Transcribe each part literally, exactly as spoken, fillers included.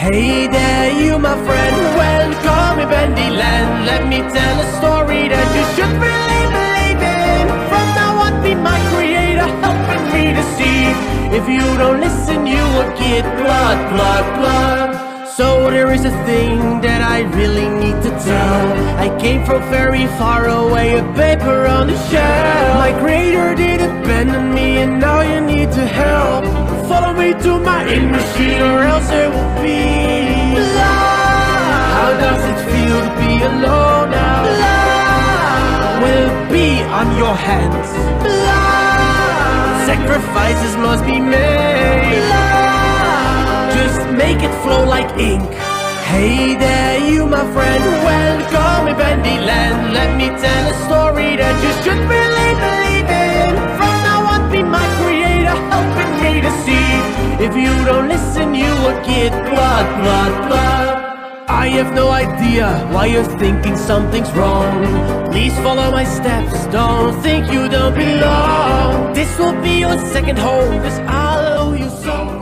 Hey there, you my friend. Well, call me Bendy Land. Let me tell a story that you should really believe in. From now on, be my creator, helping me to see. If you don't listen, you will get blood, blood, blood. So there is a thing that I really need to tell. I came from very far away, a paper on the shelf. My creator did abandon me, and now you need to help. Follow me to my in machine, or else it will be love. How does it feel to be alone now? Love will be on your hands. Love. Sacrifices must be made. Love. Just make it flow like ink. Hey there, you my friend. Well, call me Bendy Land. Let me tell a story that you should really believe in. From now on, be my creator, helping me to see. If you don't listen, you will get blood, blood, blood. I have no idea why you're thinking something's wrong. Please follow my steps, don't think you don't belong. This will be your second home, cause I'll owe you so.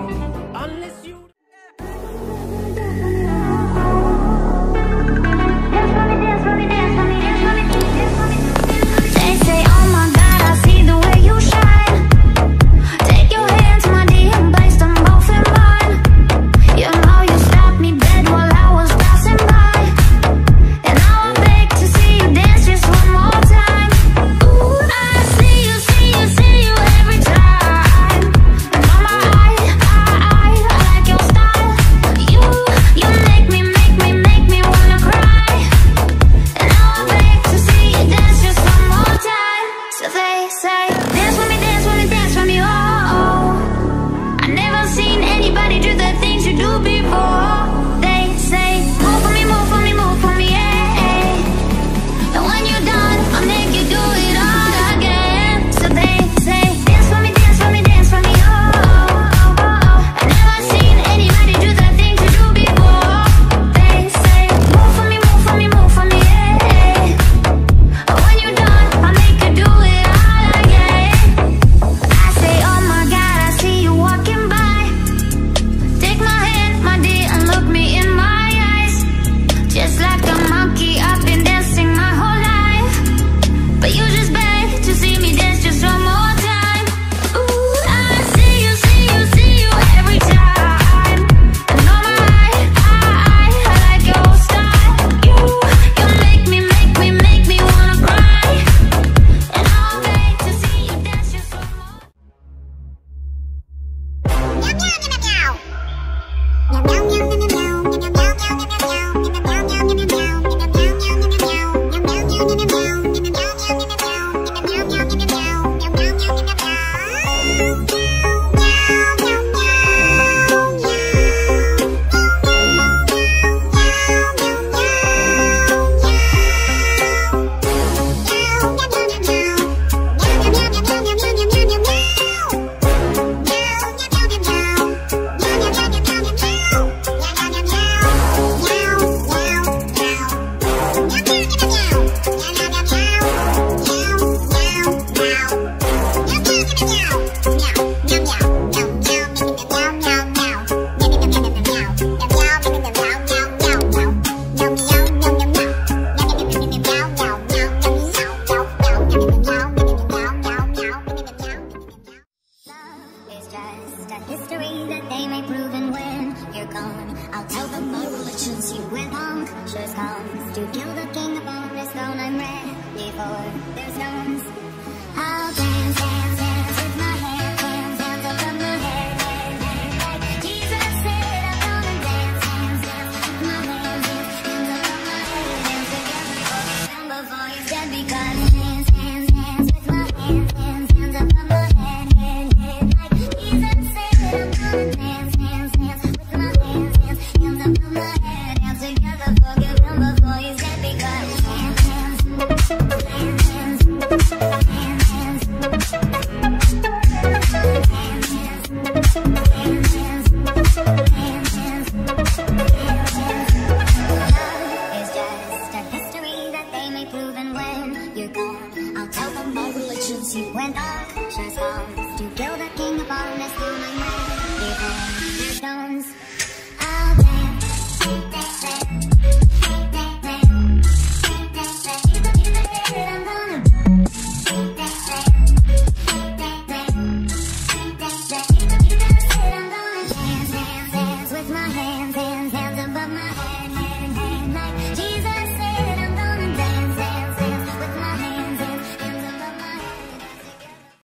You're gone. I'll tell them my religion. You went on.